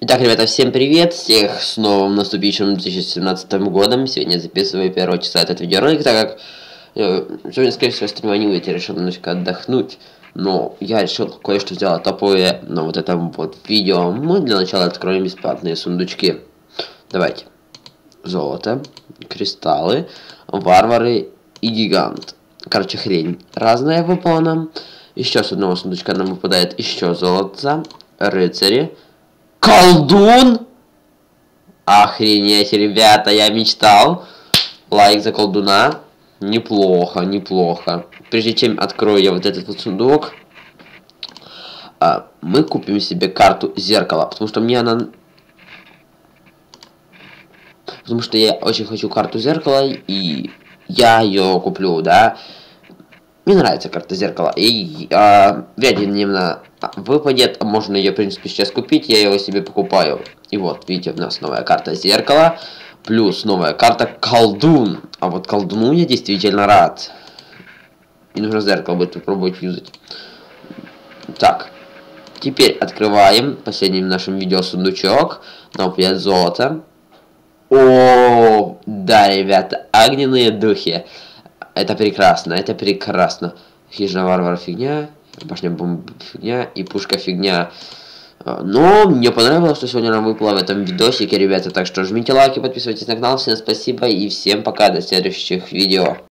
Итак, ребята, всем привет! Всех с новым наступившим 2017 годом. Сегодня записываю 1 часа этот видеоролик, так как сегодня, скорее всего, стрима не будет, я решил немножко отдохнуть. Но я решил кое-что сделать топовое на вот этом вот видео. Мы для начала откроем бесплатные сундучки. Давайте. Золото, кристаллы, варвары и гигант. Короче, хрень разная выпала нам. Еще с одного сундучка нам выпадает еще золото, рыцари. Колдун? Охренеть, ребята, я мечтал. Лайк за колдуна. Неплохо, неплохо. Прежде чем открою я вот этот вот сундук, мы купим себе карту зеркала, потому что мне она... Потому что я очень хочу карту зеркала, и я ее куплю, да. Мне нравится карта зеркала, и вряд ли мне выпадет, можно ее, в принципе, сейчас купить, я его себе покупаю. И вот, видите, у нас новая карта зеркала, плюс новая карта колдун. А вот колдуну я действительно рад. И нужно зеркало будет попробовать юзать. Так, теперь открываем последний в нашем видео сундучок. Нам выпадет золото. О, да, ребята, огненные духи. Это прекрасно, это прекрасно. Хижина варвара фигня, башня бомб фигня и пушка фигня. Но мне понравилось, что сегодня нам выпало в этом видосике, ребята. Так что жмите лайки, подписывайтесь на канал. Всем спасибо и всем пока, до следующих видео.